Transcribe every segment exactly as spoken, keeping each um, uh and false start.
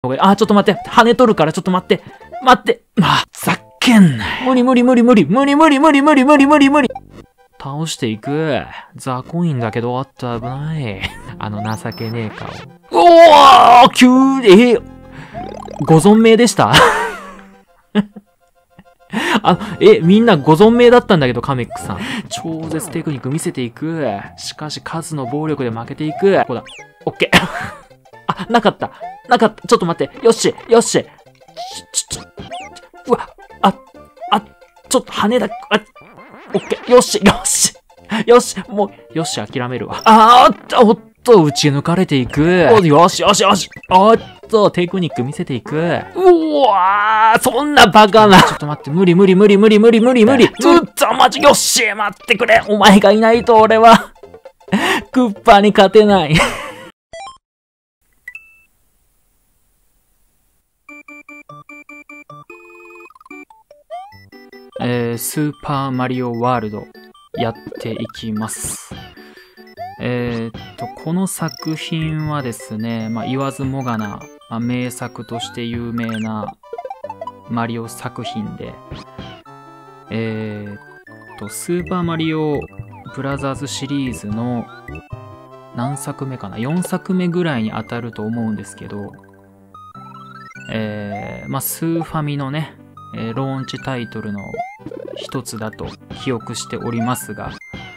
あ、ちょっと待って。跳ね取るからちょっと待って。待って。まあ、ざっけんな。無理無理無理無理。無理無理無理無理無理無理無理。倒していく。ザコインだけど、あっと危ない。あの情けねえ顔。おー急に、えご存命でしたあ、え、みんなご存命だったんだけど、カメックさん。超絶テクニック見せていく。しかし数の暴力で負けていく。ここだ。オッケー。あ、なかった。なかった。ちょっと待って。よし、よし。ちょ、ちょ、ちょ、うわ、あ、あ、ちょっと羽だ、あ、オッケー。よし、よし。よし、もう、よし、諦めるわ。あーっと、おっと、打ち抜かれていく。よし、よし、よし。おっと、テクニック見せていく。うわー、そんなバカな。ちょっと待って、無理無理無理無理無理無理無理。うっと、マジ、よし、待ってくれ。お前がいないと俺は、クッパに勝てない。えー、スーパーマリオワールドやっていきます。えー、っと、この作品はですね、まあ、言わずもがな、まあ、名作として有名なマリオ作品で、えー、っと、スーパーマリオブラザーズシリーズの何作目かな ?よん 作目ぐらいに当たると思うんですけど、えー、まあ、スーファミのね、えー、ローンチタイトルの一つだと記憶しておりますが、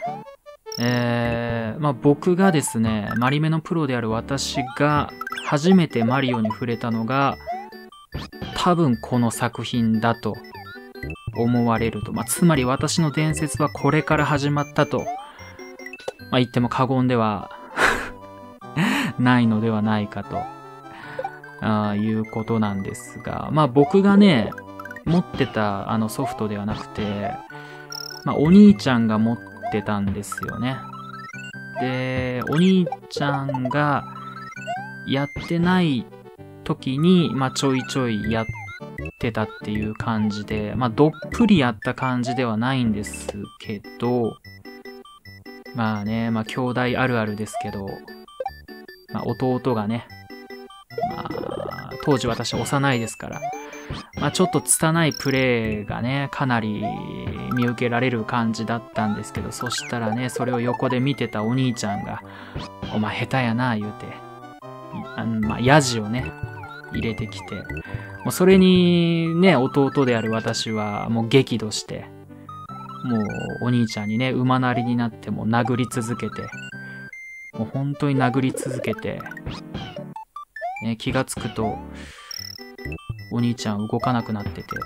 えー、まあ僕がですね、マリメのプロである私が初めてマリオに触れたのが、多分この作品だと思われると。まあつまり私の伝説はこれから始まったと、まあ言っても過言ではないのではないかと、あいうことなんですが、まあ僕がね、持ってたあのソフトではなくて、まあお兄ちゃんが持ってたんですよね。で、お兄ちゃんがやってない時に、まあちょいちょいやってたっていう感じで、まあどっぷりやった感じではないんですけど、まあね、まあ兄弟あるあるですけど、まあ弟がね、まあ当時私幼いですから、まあちょっと拙いプレーがね、かなり見受けられる感じだったんですけど、そしたらね、それを横で見てたお兄ちゃんが、お前下手やな、言うて、あのまあヤジをね、入れてきて、もうそれにね、弟である私はもう激怒して、もうお兄ちゃんにね、馬なりになっても殴り続けて、もう本当に殴り続けて、ね、気がつくと、お兄ちゃん動かなくなってて、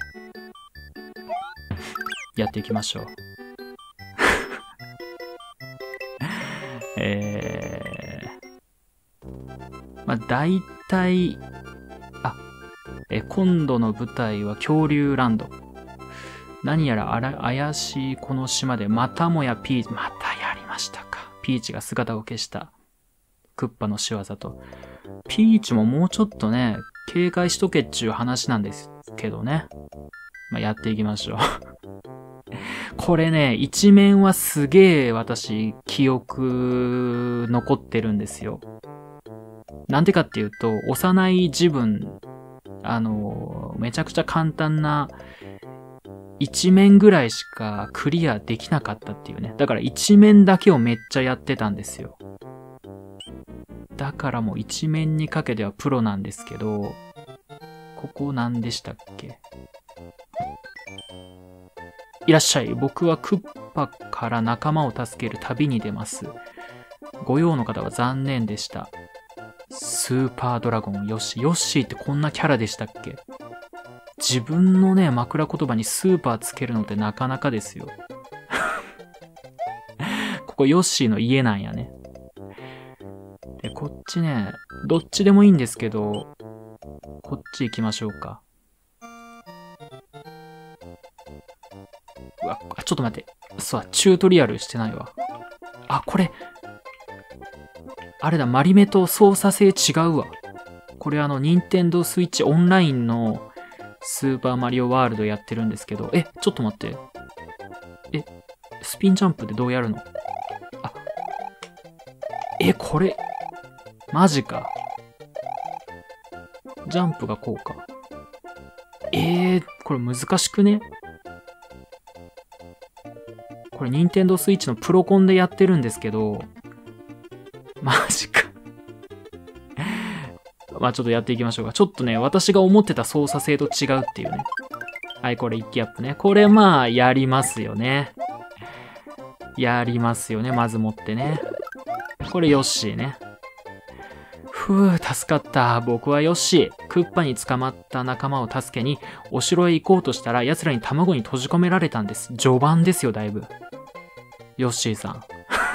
やっていきましょう。えー、まあ大体、あ、え、今度の舞台は恐竜ランド。何やらあら怪しいこの島でまたもやピーチ、またやりましたか。ピーチが姿を消したクッパの仕業と。ピーチももうちょっとね、警戒しとけっちゅう話なんですけどね。まあ、やっていきましょう。これね、一面はすげえ私、記憶残ってるんですよ。なんでかっていうと、幼い自分、あの、めちゃくちゃ簡単な一面ぐらいしかクリアできなかったっていうね。だから一面だけをめっちゃやってたんですよ。だからもう一面にかけてはプロなんですけど、ここ何でしたっけ？いらっしゃい。僕はクッパから仲間を助ける旅に出ます。ご用の方は残念でした。スーパードラゴンヨッシー。ヨッシーってこんなキャラでしたっけ？自分のね、枕言葉にスーパーつけるのってなかなかですよ。ここヨッシーの家なんやね。で、こっちね、どっちでもいいんですけど、こっち行きましょうか。うわ、ちょっと待って。そう、チュートリアルしてないわ。あ、これ。あれだ、マリメと操作性違うわ。これあの、ニンテンドースイッチオンラインのスーパーマリオワールドやってるんですけど、え、ちょっと待って。え、スピンジャンプでどうやるの？あ、え、これ、マジか。 ジャンプがこうか。えー、これ難しくね？これ、ニンテンドースイッチのプロコンでやってるんですけど、マジか。まあちょっとやっていきましょうか。ちょっとね、私が思ってた操作性と違うっていうね。はい、これ一気アップね。これまあ、やりますよね。やりますよね。まず持ってね。これヨッシーね。ふぅ、助かった。僕はヨッシー。クッパに捕まった仲間を助けに、お城へ行こうとしたら、奴らに卵に閉じ込められたんです。序盤ですよ、だいぶ。ヨッシーさん。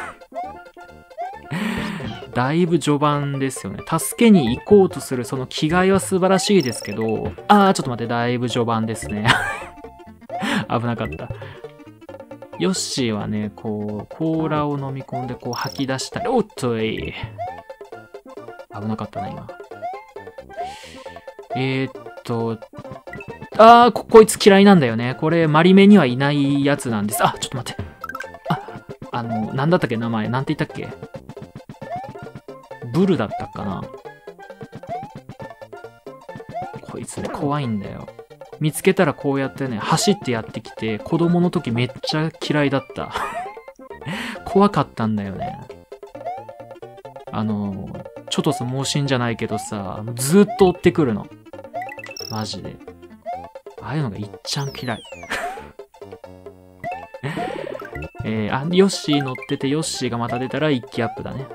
だいぶ序盤ですよね。助けに行こうとするその気概は素晴らしいですけど、あー、ちょっと待って、だいぶ序盤ですね。危なかった。ヨッシーはね、こう、甲羅を飲み込んでこう吐き出したり、おっとい。危なかったな、今。えー、っと、あーこ、こいつ嫌いなんだよね。これ、マリメにはいないやつなんです。あ、ちょっと待って。あ、あの、なんだったっけ、名前。なんて言ったっけ？ブルだったかな。こいつね、怖いんだよ。見つけたらこうやってね、走ってやってきて、子供の時めっちゃ嫌いだった。怖かったんだよね。あの、ちょっとさ、盲信じゃないけどさ、ずーっと追ってくるの。マジで。ああいうのがいっちゃん嫌い。えー、あ、ヨッシー乗ってて、ヨッシーがまた出たら一気アップだね。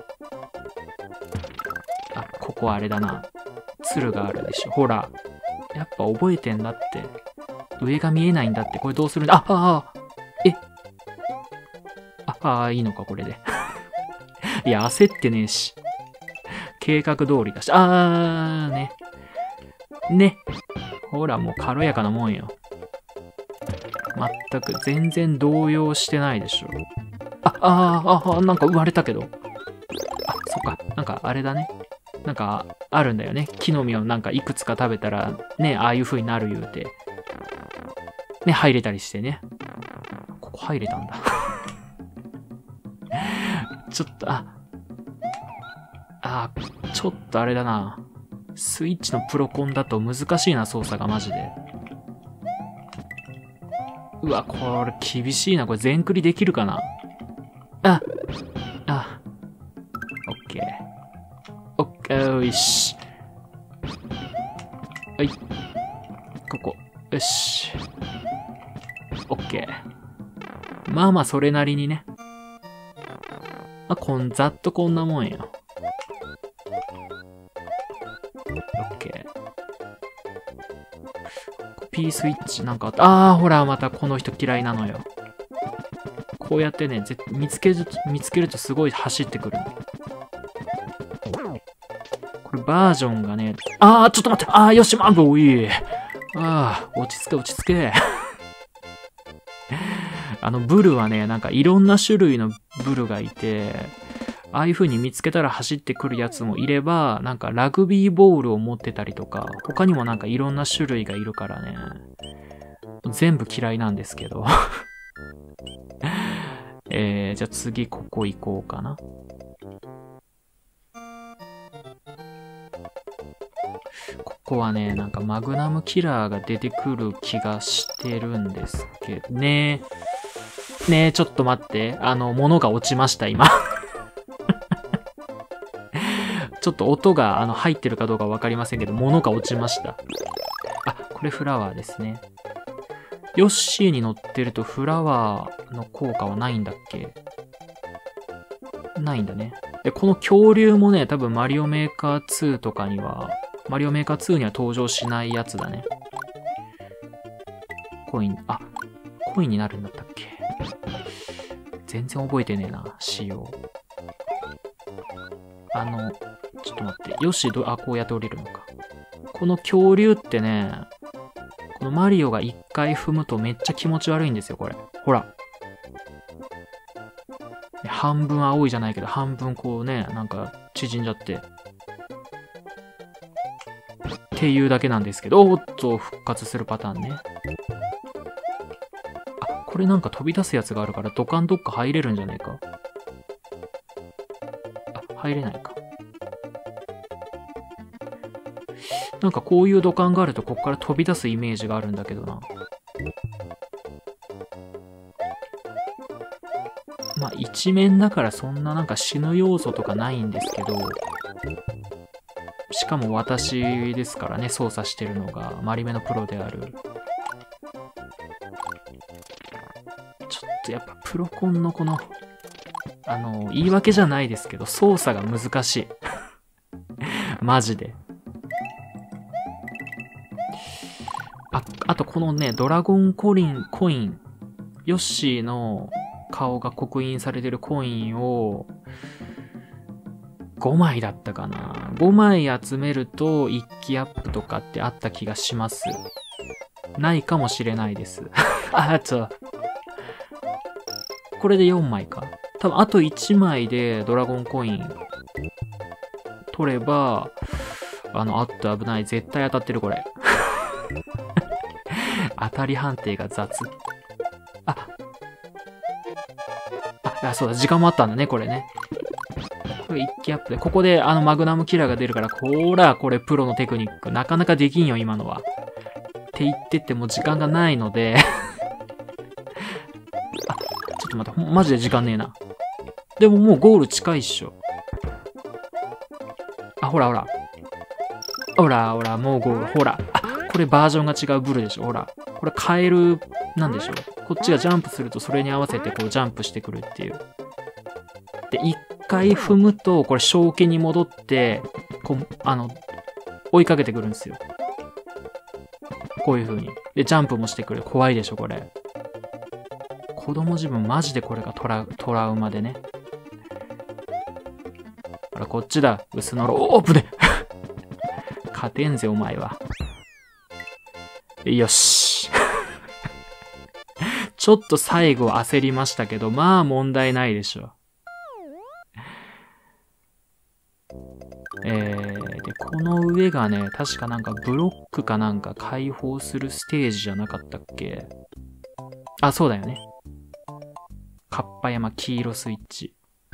あ、ここはあれだな。鶴があるでしょ。ほら。やっぱ覚えてんだって。上が見えないんだって。これどうするんだ。あ、あ、あ、え。あ、あ、いいのか、これで。いや、焦ってねえし。計画通りだし。あー、ね。ね。ほら、もう軽やかなもんよ。まったく、全然動揺してないでしょ。あ、あー、あ、なんか生まれたけど。あ、そっか。なんか、あれだね。なんか、あるんだよね。木の実をなんかいくつか食べたら、ね、ああいう風になる言うて。ね、入れたりしてね。ここ入れたんだ。ちょっと、あ、あ、ちょっとあれだな。スイッチのプロコンだと難しいな、操作がマジで。うわ、これ厳しいな。これ全クリできるかな。あ、あ、オッケー。オッケー、よし。はい。ここ。よし。オッケー。まあまあ、それなりにね。まあ、こん、ざっとこんなもんよ。オッケー。P スイッチなんかあった。あー、ほら、またこの人嫌いなのよ。こうやってね、ぜ見つける、見つけるとすごい走ってくるの。これバージョンがね、あー、ちょっと待って、あー、よし、マンボーいい。あー、落ち着け、落ち着け。あの、ブルはね、なんかいろんな種類のブルがいて、ああいう風に見つけたら走ってくるやつもいれば、なんかラグビーボールを持ってたりとか、他にもなんかいろんな種類がいるからね。全部嫌いなんですけど。えー、じゃあ次ここ行こうかな。ここはね、なんかマグナムキラーが出てくる気がしてるんですけどね。ねえ、ちょっと待って。あの、物が落ちました、今。ちょっと音があの入ってるかどうかわかりませんけど、物が落ちました。あ、これフラワーですね。ヨッシーに乗ってるとフラワーの効果はないんだっけ？ないんだね。で、この恐竜もね、多分マリオメーカーツーとかには、マリオメーカーツーには登場しないやつだね。コイン、あ、コインになるんだったっけ？全然覚えてねえな、仕様。あの、ちょっと待って。よし、ど、あ、こうやって降りるのか。この恐竜ってね、このマリオが一回踏むとめっちゃ気持ち悪いんですよ、これ。ほら。半分青いじゃないけど、半分こうね、なんか縮んじゃって。っていうだけなんですけど、おっと、復活するパターンね。あ、これなんか飛び出すやつがあるから、土管どっか入れるんじゃねえか。あ、入れないか。 なんかこういう土管があるとここから飛び出すイメージがあるんだけどな。まあ一面だからそんななんか死ぬ要素とかないんですけど、しかも私ですからね、操作してるのがマリメのプロである。ちょっとやっぱプロコンのこの、あの、言い訳じゃないですけど、操作が難しい。マジで。あ、あとこのね、ドラゴンコリン、コイン、ヨッシーの顔が刻印されてるコインを、ごまいだったかな。ごまい集めると一気アップとかってあった気がします。ないかもしれないです。あ、あと、これでよんまいか。多分あといちまいでドラゴンコイン取れば、あの、あっと危ない。絶対当たってるこれ。当たり判定が雑。あ、あ、そうだ、時間もあったんだね、これね。これ一気アップで、ここであのマグナムキラーが出るから、こら、これプロのテクニック。なかなかできんよ、今のは。って言ってても時間がないので。あ、ちょっと待って、マジで時間ねえな。でももうゴール近いっしょ。あ、ほらほら。ほらほら、もうゴール。ほら。あ、これバージョンが違うブルでしょ。ほら。これカエル、なんでしょう。こっちがジャンプするとそれに合わせてこうジャンプしてくるっていう。で、一回踏むと、これ正気に戻って、こう、あの、追いかけてくるんですよ。こういう風に。で、ジャンプもしてくる。怖いでしょ、これ。子供自分マジでこれがトラ、トラウマでね。ほら、こっちだ。薄のろ。オープンで勝てんぜ、お前は。よし。ちょっと最後焦りましたけど、まあ問題ないでしょ。えー、で、この上がね、確かなんかブロックかなんか解放するステージじゃなかったっけ？あ、そうだよね。かっぱ山黄色スイッチ。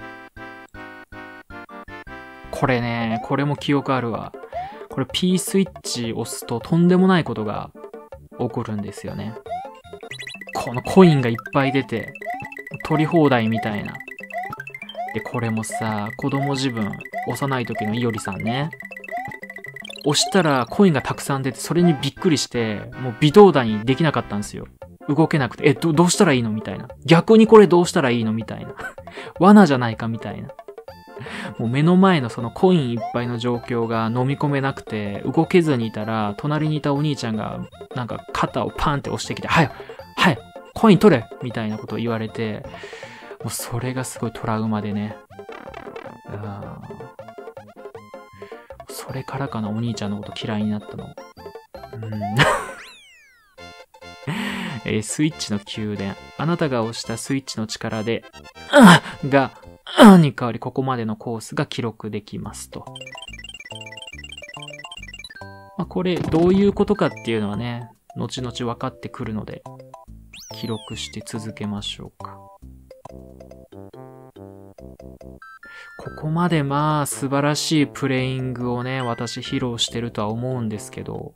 これね、これも記憶あるわ。これ P スイッチ押すととんでもないことが起こるんですよね。このコインがいっぱい出て、取り放題みたいな。で、これもさ、子供自分、幼い時のいおりさんね。押したらコインがたくさん出て、それにびっくりして、もう微動だにできなかったんですよ。動けなくて、え、ど、どうしたらいいのみたいな。逆にこれどうしたらいいのみたいな。罠じゃないかみたいな。もう目の前のそのコインいっぱいの状況が飲み込めなくて、動けずにいたら、隣にいたお兄ちゃんが、なんか肩をパンって押してきて、はいはい、コイン取れみたいなことを言われて、もうそれがすごいトラウマでね。あ、それからかな、お兄ちゃんのこと嫌いになったの。うんえー、スイッチの宮殿。あなたが押したスイッチの力で、うん、が、うんに変わり、ここまでのコースが記録できますと。まあ、これ、どういうことかっていうのはね、後々分かってくるので、記録して続けましょうか。ここまでまあ素晴らしいプレイングをね、私披露してるとは思うんですけど、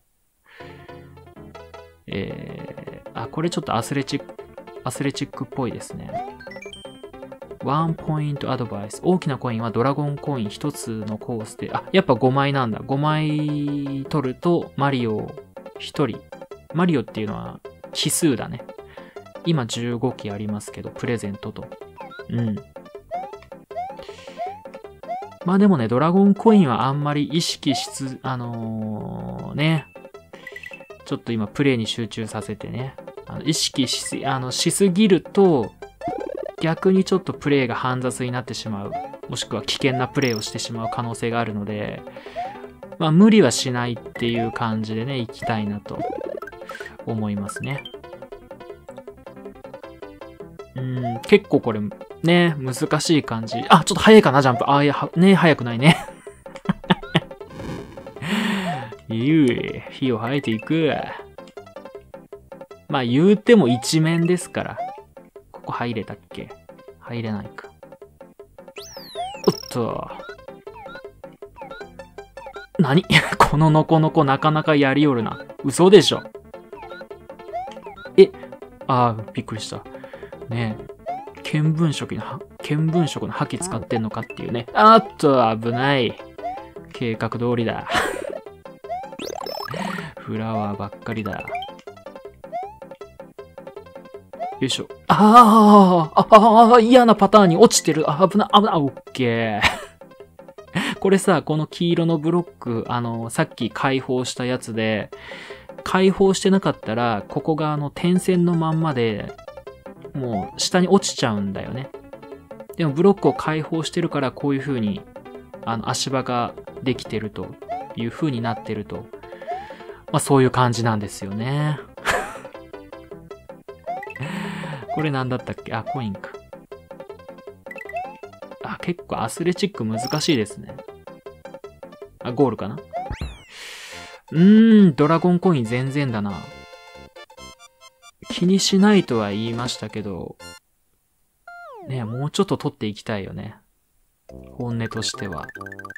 えー、あ、これちょっとアスレチック、アスレチックっぽいですね。ワンポイントアドバイス。大きなコインはドラゴンコインひとつのコースで、あ、やっぱごまいなんだ。ごまい取るとマリオひとり。マリオっていうのは奇数だね。今じゅうごきありますけど、プレゼントと。うん。まあでもね、ドラゴンコインはあんまり意識しつ、あのー、ね。ちょっと今プレイに集中させてね。あの意識しす、あの、しすぎると、逆にちょっとプレイが煩雑になってしまう。もしくは危険なプレイをしてしまう可能性があるので、まあ無理はしないっていう感じでね、行きたいなと思いますね。うん、結構これ、ね、難しい感じ。あ、ちょっと早いかな、ジャンプ。あ、いや、ね、早くないね。ゆい、火を吐いていく。まあ言うても一面ですから。ここ入れたっけ？入れないか。おっと。 何このノコノコなかなかやりよるな。嘘でしょ。え、あー、びっくりした。ねえ。見聞色の、見聞色の覇気使ってんのかっていうね。あっと、危ない。計画通りだ。フラワーばっかりだ。よいしょ。あー、ああ、嫌なパターンに落ちてる。あ、危ない、危ない、オッケー。これさ、この黄色のブロック、あの、さっき解放したやつで、解放してなかったら、ここがあの、点線のまんまで、もう下に落ちちゃうんだよね。でもブロックを解放してるから、こういう風に、あの、足場ができてるという風になってると。まあ、そういう感じなんですよね。これなんだったっけ？あ、コインか。あ、結構アスレチック難しいですね。あ、ゴールかな？うーん、ドラゴンコイン全然だな。気にしないとは言いましたけど、ねえ、もうちょっと取っていきたいよね。本音としては。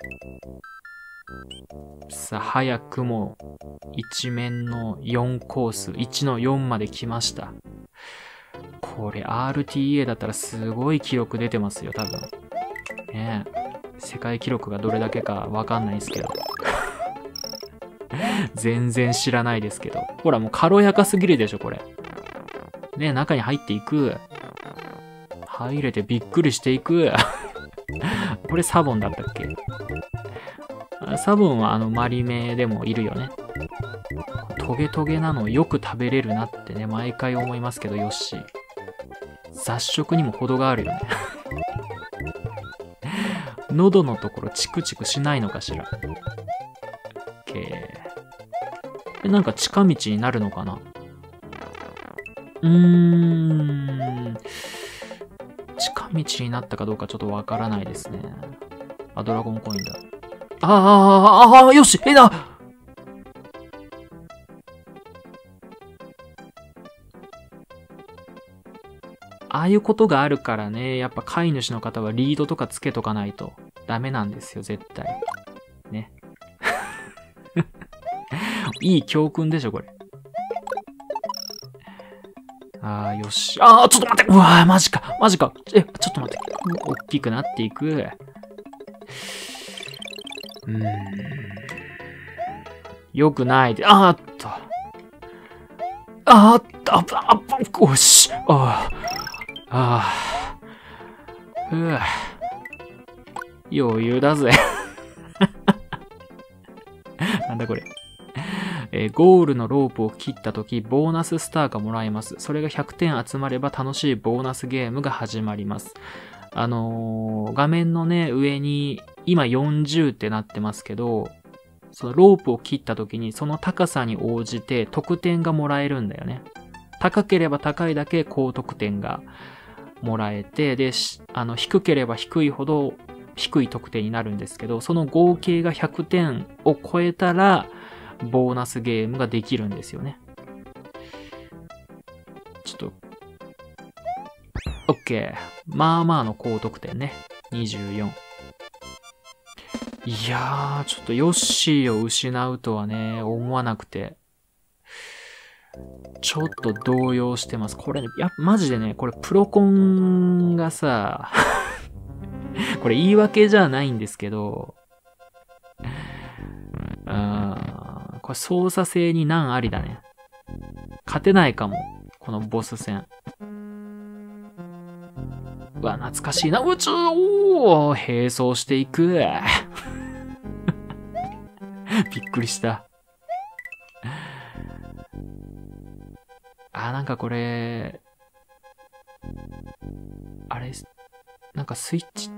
さあ、早くも一面のよんコース、いちのよんまで来ました。これ アールティーエー だったらすごい記録出てますよ、多分。ねえ。世界記録がどれだけかわかんないですけど。全然知らないですけど。ほら、もう軽やかすぎるでしょ、これ。ねえ、中に入っていく。入れてびっくりしていく。これサボンだったっけ？サボンはあのマリメでもいるよね。トゲトゲなのよく食べれるなってね、毎回思いますけど、ヨッシー。雑食にも程があるよね。喉のところチクチクしないのかしら。OK。なんか近道になるのかな？うーん。近道になったかどうかちょっとわからないですね。あ、ドラゴンコインだ。ああ、ああ、よし、えだ。ああいうことがあるからね、やっぱ飼い主の方はリードとかつけとかないとダメなんですよ、絶対。ね。いい教訓でしょ、これ。ああ、よし。ああ、ちょっと待って。うわー、マジか。マジか。え、ちょっと待って。大きくなっていく。うーん。よくないで。あーっと。あーっと。あっ、あっ、おし。ああ。ああ。ふぅ。余裕だぜ。なんだこれ。えー、ゴールのロープを切ったとき、ボーナススターがもらえます。それがひゃくてん集まれば楽しいボーナスゲームが始まります。あのー、画面のね、上に、今よんじゅうってなってますけど、そのロープを切ったときに、その高さに応じて得点がもらえるんだよね。高ければ高いだけ高得点がもらえて、で、あの、低ければ低いほど低い得点になるんですけど、その合計がひゃくてんを超えたら、ボーナスゲームができるんですよね。ちょっと、OK。まあまあの高得点ね。にじゅうよん。いやー、ちょっとヨッシーを失うとはね、思わなくて。ちょっと動揺してます。これね、や、マジでね、これプロコンがさ、これ言い訳じゃないんですけど、うーん、これ操作性に難ありだね。勝てないかも。このボス戦。うわ、懐かしいな。宇宙おー並走していく。びっくりした。あ、なんかこれ、あれ、なんかスイッチって、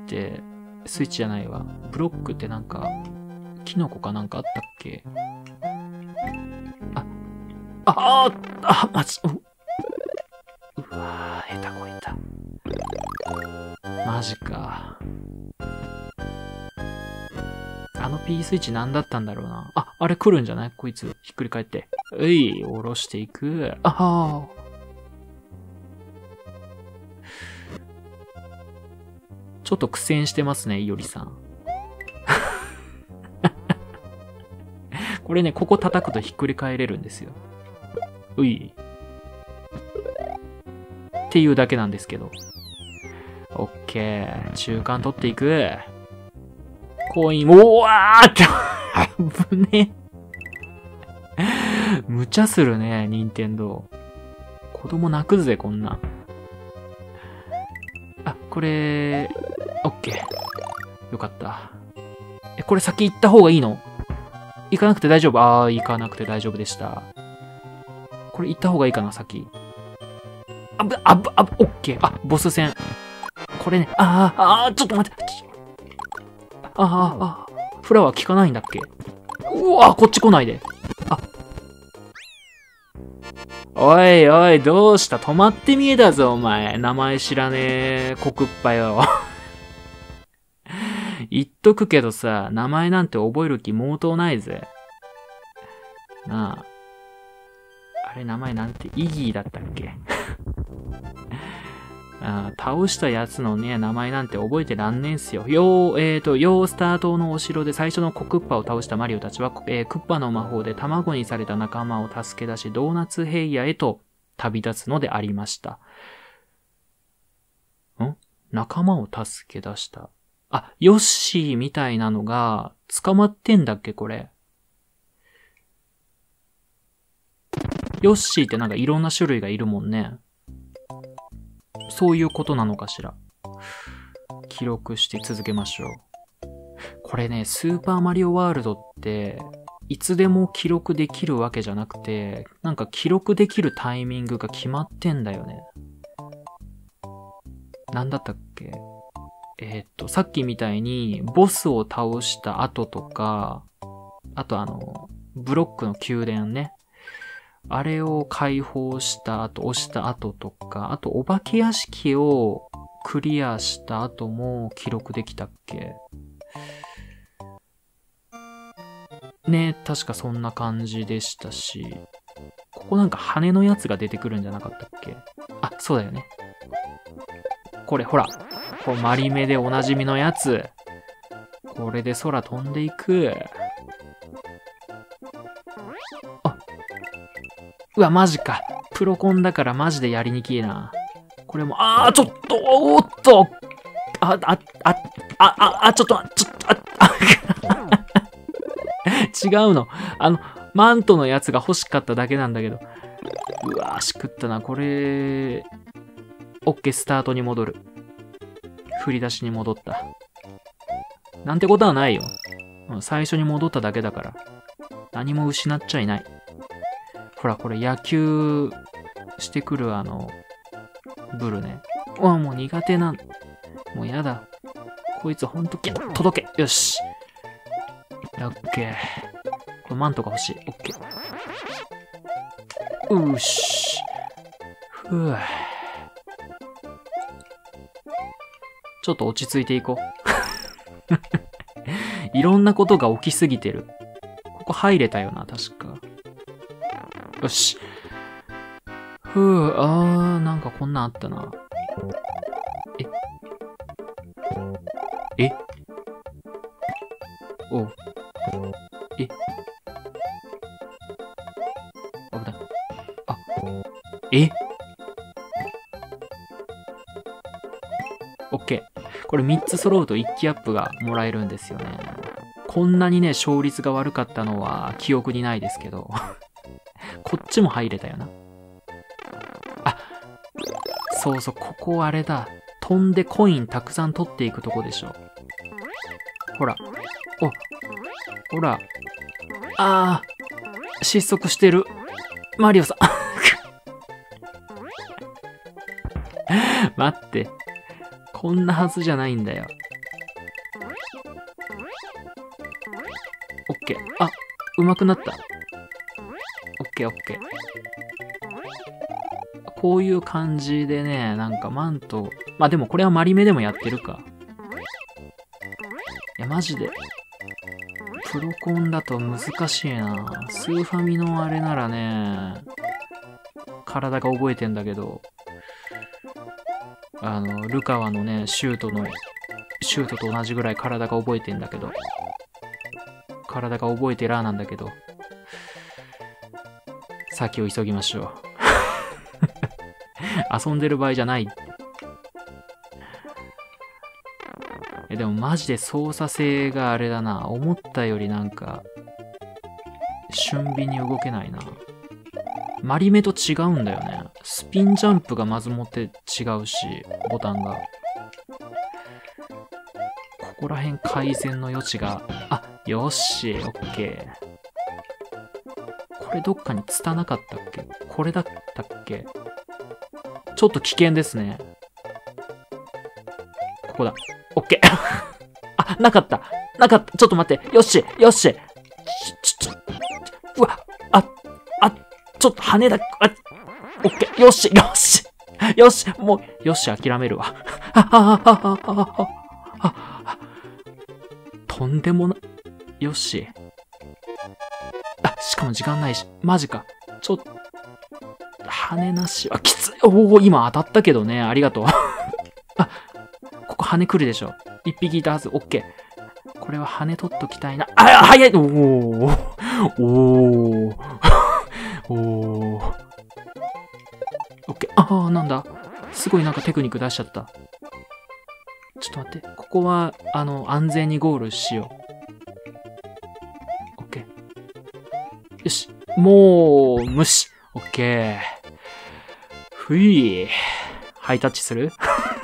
スイッチじゃないわ。ブロックってなんか、キノコかなんかあったっけ？あ、あ、あ、あ、まじ、う、うわぁ、下手こいた。マジか。あの P スイッチ何だったんだろうな。あ、あれ来るんじゃない？こいつ、ひっくり返って。うい、下ろしていく。あはー。ちょっと苦戦してますね、いおりさん。 これね、ここ叩くとひっくり返れるんですよ。うい。っていうだけなんですけど。オッケー。中間取っていく。コイン、おわーって危ねえ。無茶するね、任天堂。子供泣くぜ、こんなん。あ、これ、オッケー。よかった。え、これ先行った方がいいの？行かなくて大丈夫？あー、行かなくて大丈夫でした。これ行った方がいいかな、先。あぶ、あぶ、あぶ、オッケー。あ、ボス戦。これね、あー、あー、ちょっと待って。あー、あー、フラワー効かないんだっけ？うわ、こっち来ないで。あ。おいおい、どうした？止まってみえだぞ、お前。名前知らねえ、コクッパよ。言っとくけどさ、名前なんて覚える気毛頭ないぜ。なあ。あれ、名前なんて、イギーだったっけ？ああ、倒したやつのね、名前なんて覚えてらんねえんすよ。よう、えーと、ヨースター島のお城で最初のコクッパを倒したマリオたちは、えー、クッパの魔法で卵にされた仲間を助け出し、ドーナツ平野へと旅立つのでありました。ん？仲間を助け出した。あ、ヨッシーみたいなのが捕まってんだっけ、これ。ヨッシーってなんかいろんな種類がいるもんね。そういうことなのかしら。記録して続けましょう。これね、スーパーマリオワールドって、いつでも記録できるわけじゃなくて、なんか記録できるタイミングが決まってんだよね。なんだったっけ？えーっと、さっきみたいに、ボスを倒した後とか、あとあの、ブロックの宮殿ね。あれを解放した後、押した後とか、あとお化け屋敷をクリアした後も記録できたっけ？ね、確かそんな感じでしたし、ここなんか羽のやつが出てくるんじゃなかったっけ？あ、そうだよね。これほら、こうマリメでおなじみのやつ。これで空飛んでいく。あ、うわ、マジか。プロコンだからマジでやりにきいな。これも、あー、ちょっと、おーっと、あ、あ、あ、あ、あ、ちょっと、ちょっと、あ、あ違うの。あの、マントのやつが欲しかっただけなんだけど。うわー、しくったな。これ、オッケー、スタートに戻る。振り出しに戻った。なんてことはないよ。最初に戻っただけだから。何も失っちゃいない。ほら、これ野球してくるあの、ブルね。うわ、もう苦手なん。もうやだ。こいつほんと、届け。よし。オッケー。これマントが欲しい。オッケー。うーし。ふぅ。ちょっと落ち着いていこう。いろんなことが起きすぎてる。ここ入れたよな、確か。よし。ふぅ、あー、なんかこんなんあったな。ええおう。え危ない。あ、えオッケー。これみっつ揃うといちキアップがもらえるんですよね。こんなにね、勝率が悪かったのは記憶にないですけど。こっちも入れたよな。あ、そうそう、ここあれだ。飛んでコインたくさん取っていくとこでしょ。ほら。お、ほら。あー、失速してる。マリオさん。待って。こんなはずじゃないんだよ。オッケー。あ、上手くなった。オッケーオッケー。こういう感じでね、なんかマント。まあでもこれはマリメでもやってるか。いや、マジで。プロコンだと難しいな。スーファミのあれならね、体が覚えてんだけど、あの、ルカワのね、シュートの、シュートと同じぐらい体が覚えてんだけど、体が覚えてらーなんだけど、 先を急ぎましょう。遊んでる場合じゃない。え、でもマジで操作性があれだな。思ったよりなんか、俊敏に動けないな。マリメと違うんだよね。スピンジャンプがまずもって違うし、ボタンが。ここら辺改善の余地が、あ、よし、オッケー。これどっかにツタなかったっけ？これだったっけ？ちょっと危険ですね。ここだ。オッケー。あ、なかった。なかった。ちょっと待って。よし、よし。ちょ、ちょ、うわ、あ、あ、ちょっと羽だ、あ、オッケー。よし、よし。よし、もう、よし、諦めるわ。あ、あ、あ、あ、あ、あ、あ、とんでもな、よし。あ、しかも時間ないし、マジか。ちょっと、羽なしはきつい。おお、今当たったけどね。ありがとう。あ、ここ羽来るでしょ。一匹いたはず。オッケー。これは羽取っときたいな。あ、早い。おお。おお。おお。オッケー。ああ、なんだ。すごいなんかテクニック出しちゃった。ちょっと待って。ここは、あの、安全にゴールしよう。オッケー。よし。もう、無視。オッケー。ふい。ハイタッチする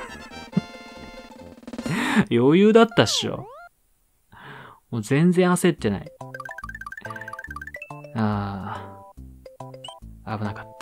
余裕だったっしょ。もう全然焦ってない。ああ。危なかった。